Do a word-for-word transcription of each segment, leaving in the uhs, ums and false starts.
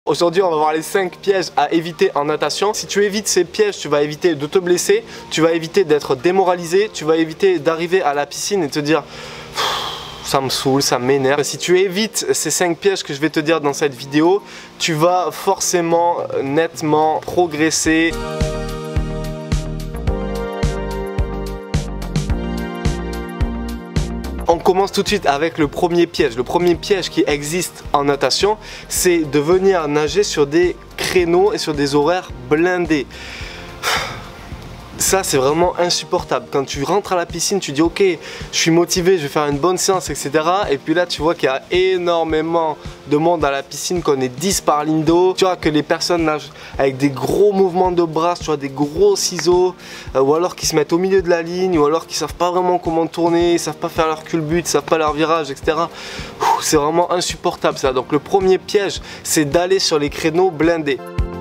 Aujourd'hui, on va voir les cinq pièges à éviter en natation. Si tu évites ces pièges, tu vas éviter de te blesser, tu vas éviter d'être démoralisé, tu vas éviter d'arriver à la piscine et te dire ça me saoule, ça m'énerve. Si tu évites ces cinq pièges que je vais te dire dans cette vidéo, tu vas forcément nettement progresser. On commence tout de suite avec le premier piège. Le premier piège qui existe en natation, c'est de venir nager sur des créneaux et sur des horaires blindés. Ça, c'est vraiment insupportable. Quand tu rentres à la piscine, tu dis ok, je suis motivé, je vais faire une bonne séance, et cetera. Et puis là, tu vois qu'il y a énormément de monde à la piscine, qu'on est dix par ligne d'eau. Tu vois que les personnes nagent avec des gros mouvements de bras, tu vois, des gros ciseaux, euh, ou alors qui se mettent au milieu de la ligne, ou alors qui savent pas vraiment comment tourner, ils savent pas faire leur culbute, ils savent pas leur virage, et cetera. C'est vraiment insupportable ça. Donc le premier piège, c'est d'aller sur les créneaux blindés.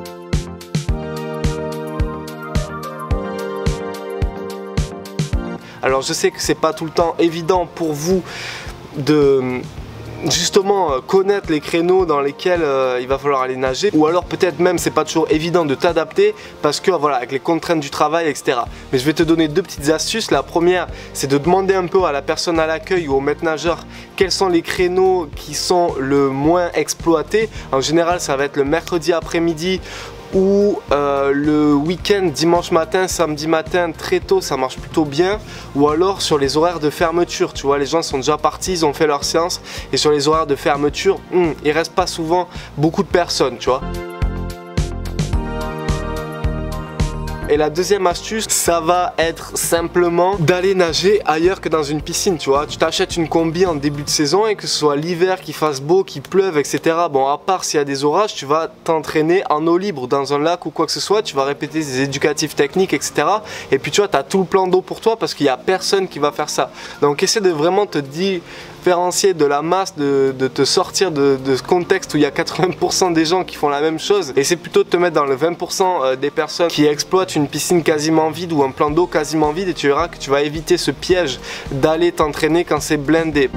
Alors je sais que c'est pas tout le temps évident pour vous de justement connaître les créneaux dans lesquels euh, il va falloir aller nager, ou alors peut-être même c'est pas toujours évident de t'adapter parce que voilà, avec les contraintes du travail, et cetera. Mais je vais te donner deux petites astuces. La première, c'est de demander un peu à la personne à l'accueil ou au maître nageur quels sont les créneaux qui sont le moins exploités. En général, ça va être le mercredi après-midi ou euh, le week-end, dimanche matin, samedi matin, très tôt, ça marche plutôt bien. Ou alors sur les horaires de fermeture, tu vois, les gens sont déjà partis, ils ont fait leur séance, et sur les horaires de fermeture, hum, il reste pas souvent beaucoup de personnes, tu vois. Et la deuxième astuce, ça va être simplement d'aller nager ailleurs que dans une piscine, tu vois. Tu t'achètes une combi en début de saison et que ce soit l'hiver, qu'il fasse beau, qu'il pleuve, et cetera. Bon, à part s'il y a des orages, tu vas t'entraîner en eau libre, dans un lac ou quoi que ce soit. Tu vas répéter des éducatifs techniques, et cetera. Et puis tu vois, tu as tout le plan d'eau pour toi parce qu'il n'y a personne qui va faire ça. Donc essaie de vraiment te différencier de la masse, de, de te sortir de, de ce contexte où il y a quatre-vingts pour cent des gens qui font la même chose. Et c'est plutôt de te mettre dans le vingt pour cent des personnes qui exploitent une piscine quasiment vide ou un plan d'eau quasiment vide, et tu verras que tu vas éviter ce piège d'aller t'entraîner quand c'est blindé.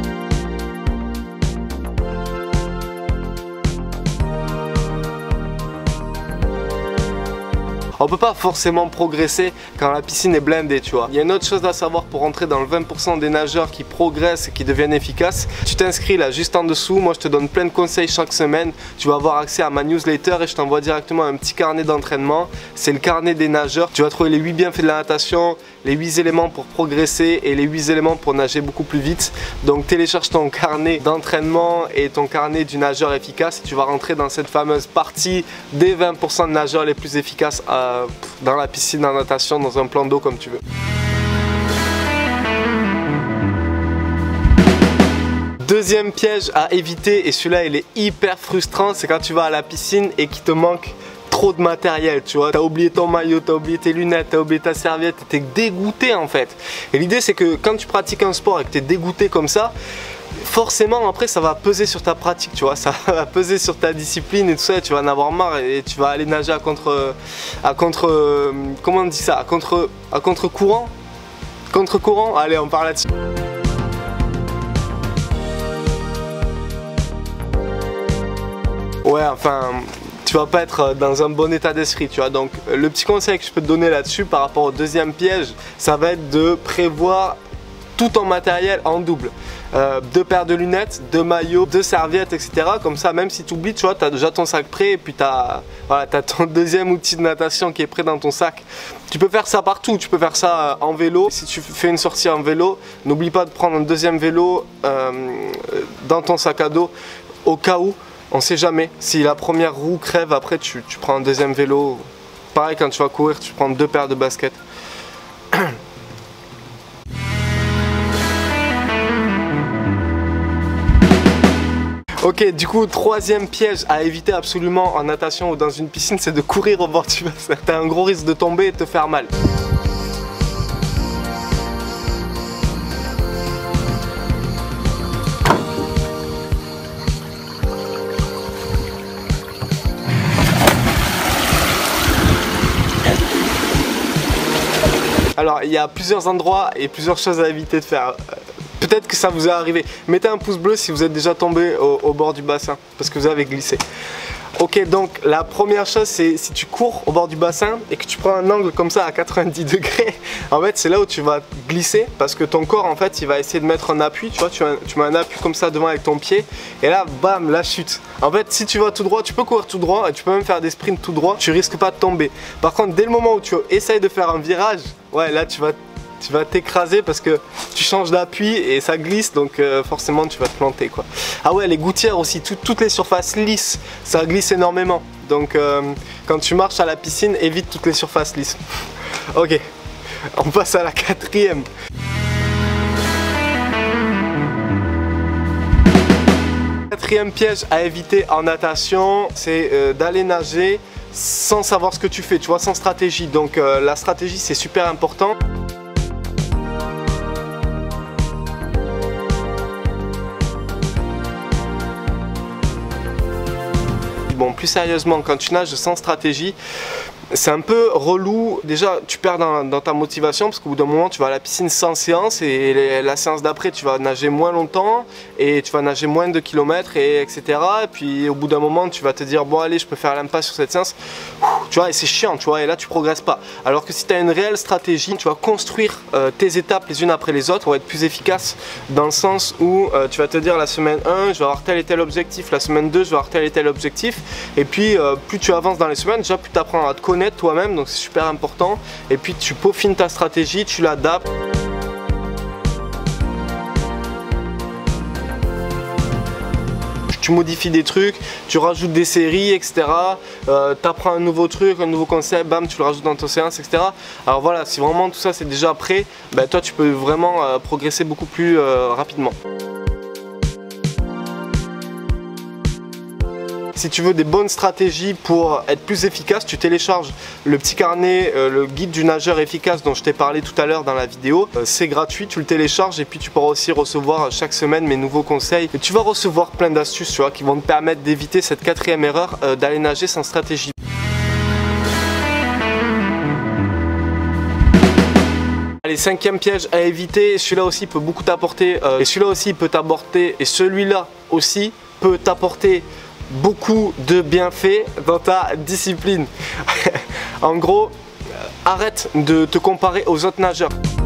On peut pas forcément progresser quand la piscine est blindée, tu vois. Il y a une autre chose à savoir pour rentrer dans le vingt pour cent des nageurs qui progressent et qui deviennent efficaces. Tu t'inscris là juste en dessous, moi je te donne plein de conseils chaque semaine. Tu vas avoir accès à ma newsletter et je t'envoie directement un petit carnet d'entraînement. C'est le carnet des nageurs. Tu vas trouver les huit bienfaits de la natation, les huit éléments pour progresser et les huit éléments pour nager beaucoup plus vite. Donc télécharge ton carnet d'entraînement et ton carnet du nageur efficace et tu vas rentrer dans cette fameuse partie des vingt pour cent de nageurs les plus efficaces à dans la piscine, en natation, dans un plan d'eau, comme tu veux. Deuxième piège à éviter, et celui-là il est hyper frustrant, c'est quand tu vas à la piscine et qu'il te manque trop de matériel, tu vois. T'as oublié ton maillot, t'as oublié tes lunettes, t'as oublié ta serviette, t'es dégoûté en fait. Et l'idée c'est que quand tu pratiques un sport et que t'es dégoûté comme ça, forcément après ça va peser sur ta pratique, tu vois, ça va peser sur ta discipline et tout ça, et tu vas en avoir marre et tu vas aller nager à contre, à contre, comment on dit ça, à contre, à contre-courant, contre-courant, allez on parle là-dessus. Ouais, enfin, tu vas pas être dans un bon état d'esprit, tu vois. Donc le petit conseil que je peux te donner là-dessus par rapport au deuxième piège, ça va être de prévoir tout ton matériel en double. Euh, deux paires de lunettes, deux maillots, deux serviettes, et cetera. Comme ça, même si tu oublies, tu vois, tu as déjà ton sac prêt et puis tu as, voilà, t'as ton deuxième outil de natation qui est prêt dans ton sac. Tu peux faire ça partout, tu peux faire ça en vélo. Si tu fais une sortie en vélo, n'oublie pas de prendre un deuxième vélo euh, dans ton sac à dos au cas où. On sait jamais, si la première roue crève, après tu, tu prends un deuxième vélo. Pareil, quand tu vas courir, tu prends deux paires de baskets. Ok, du coup, troisième piège à éviter absolument en natation ou dans une piscine, c'est de courir au bord du bassin. T'as un gros risque de tomber et de te faire mal. Alors, il y a plusieurs endroits et plusieurs choses à éviter de faire. Peut-être que ça vous est arrivé. Mettez un pouce bleu si vous êtes déjà tombé au, au bord du bassin parce que vous avez glissé. Ok, donc la première chose, c'est si tu cours au bord du bassin et que tu prends un angle comme ça à quatre-vingt-dix degrés, en fait c'est là où tu vas glisser parce que ton corps en fait il va essayer de mettre un appui, tu vois, tu, tu mets un appui comme ça devant avec ton pied et là bam, la chute. En fait si tu vas tout droit, tu peux courir tout droit et tu peux même faire des sprints tout droit, tu risques pas de tomber. Par contre dès le moment où tu essayes de faire un virage, ouais là tu vas tu vas t'écraser parce que tu changes d'appui et ça glisse, donc euh, forcément tu vas te planter quoi. Ah ouais, les gouttières aussi, tout, toutes les surfaces lisses, ça glisse énormément. Donc euh, quand tu marches à la piscine, évite toutes les surfaces lisses. Ok, on passe à la quatrième. Quatrième piège à éviter en natation, c'est euh, d'aller nager sans savoir ce que tu fais, tu vois, sans stratégie. Donc euh, la stratégie c'est super important. Bon, plus sérieusement, quand tu nages sans stratégie, c'est un peu relou. Déjà, tu perds dans, dans ta motivation parce qu'au bout d'un moment, tu vas à la piscine sans séance et les, la séance d'après, tu vas nager moins longtemps et tu vas nager moins de kilomètres, et etc. Et puis au bout d'un moment, tu vas te dire bon, allez, je peux faire l'impasse sur cette séance. Tu vois, et c'est chiant, tu vois, et là, tu progresses pas. Alors que si tu as une réelle stratégie, tu vas construire euh, tes étapes les unes après les autres pour être plus efficace dans le sens où euh, tu vas te dire la semaine un, je vais avoir tel et tel objectif, la semaine deux, je vais avoir tel et tel objectif. Et puis, euh, plus tu avances dans les semaines, déjà, plus tu apprends à te connaître toi-même, donc c'est super important. Et puis tu peaufines ta stratégie, tu l'adaptes. Tu modifies des trucs, tu rajoutes des séries, et cetera. Euh, tu apprends un nouveau truc, un nouveau concept, bam, tu le rajoutes dans ton séance, et cetera. Alors voilà, si vraiment tout ça c'est déjà prêt, ben, toi tu peux vraiment euh, progresser beaucoup plus euh, rapidement. Si tu veux des bonnes stratégies pour être plus efficace, tu télécharges le petit carnet, euh, le guide du nageur efficace dont je t'ai parlé tout à l'heure dans la vidéo. Euh, c'est gratuit, tu le télécharges et puis tu pourras aussi recevoir chaque semaine mes nouveaux conseils. Et tu vas recevoir plein d'astuces, tu vois, qui vont te permettre d'éviter cette quatrième erreur, euh, d'aller nager sans stratégie. Allez, cinquième piège à éviter, celui-là aussi peut beaucoup t'apporter, euh, et celui-là aussi peut t'apporter, et celui-là aussi peut t'apporter beaucoup de bienfaits dans ta discipline. En gros, arrête de te comparer aux autres nageurs.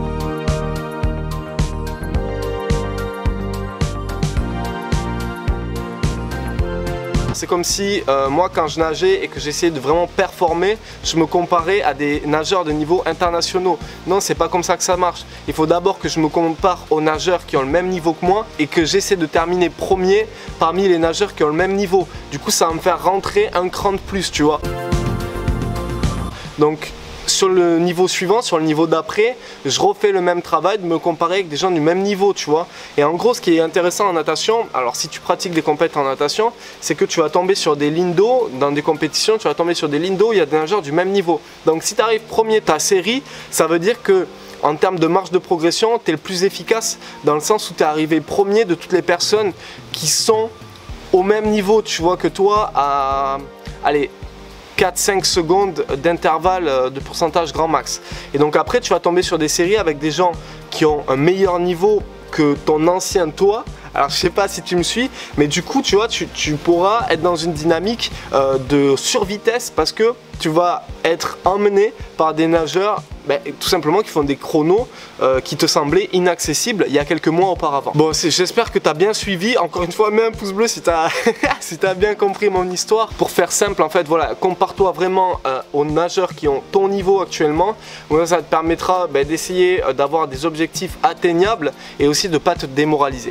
C'est comme si euh, moi quand je nageais et que j'essayais de vraiment performer, je me comparais à des nageurs de niveau internationaux. Non, c'est pas comme ça que ça marche. Il faut d'abord que je me compare aux nageurs qui ont le même niveau que moi et que j'essaie de terminer premier parmi les nageurs qui ont le même niveau. Du coup, ça va me faire rentrer un cran de plus, tu vois. Donc, sur le niveau suivant, sur le niveau d'après, je refais le même travail de me comparer avec des gens du même niveau, tu vois. Et en gros, ce qui est intéressant en natation, alors si tu pratiques des compétitions en natation, c'est que tu vas tomber sur des lignes d'eau, dans des compétitions, tu vas tomber sur des lignes d'eau, il y a des nageurs du même niveau. Donc si tu arrives premier de ta série, ça veut dire que en termes de marge de progression, tu es le plus efficace dans le sens où tu es arrivé premier de toutes les personnes qui sont au même niveau, tu vois, que toi, à... Allez, quatre cinq secondes d'intervalle de pourcentage grand max. Et donc après tu vas tomber sur des séries avec des gens qui ont un meilleur niveau que ton ancien toi. Alors je sais pas si tu me suis, mais du coup tu vois tu, tu pourras être dans une dynamique euh, de survitesse parce que tu vas être emmené par des nageurs ben, tout simplement qui font des chronos euh, qui te semblaient inaccessibles il y a quelques mois auparavant. Bon, j'espère que tu as bien suivi. Encore une fois, mets un pouce bleu si tu as si tu as bien compris mon histoire. Pour faire simple, en fait, voilà, compare-toi vraiment euh, aux nageurs qui ont ton niveau actuellement. Ouais, ça te permettra ben, d'essayer euh, d'avoir des objectifs atteignables et aussi de ne pas te démoraliser.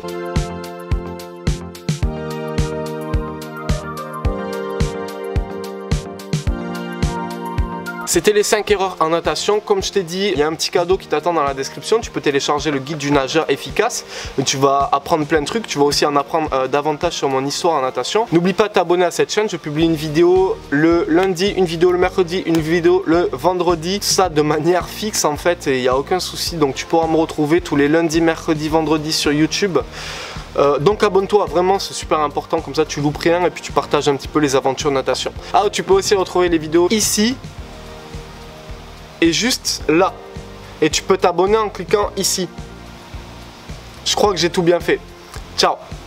C'était les cinq erreurs en natation. Comme je t'ai dit, il y a un petit cadeau qui t'attend dans la description. Tu peux télécharger le guide du nageur efficace. Tu vas apprendre plein de trucs. Tu vas aussi en apprendre euh, davantage sur mon histoire en natation. N'oublie pas de t'abonner à cette chaîne. Je publie une vidéo le lundi, une vidéo le mercredi, une vidéo le vendredi. Ça de manière fixe en fait. Et il n'y a aucun souci. Donc tu pourras me retrouver tous les lundis, mercredis, vendredis sur YouTube. Euh, donc abonne-toi, vraiment c'est super important, comme ça tu loupes rien et puis tu partages un petit peu les aventures de natation. Ah, tu peux aussi retrouver les vidéos ici et juste là. Et tu peux t'abonner en cliquant ici. Je crois que j'ai tout bien fait. Ciao!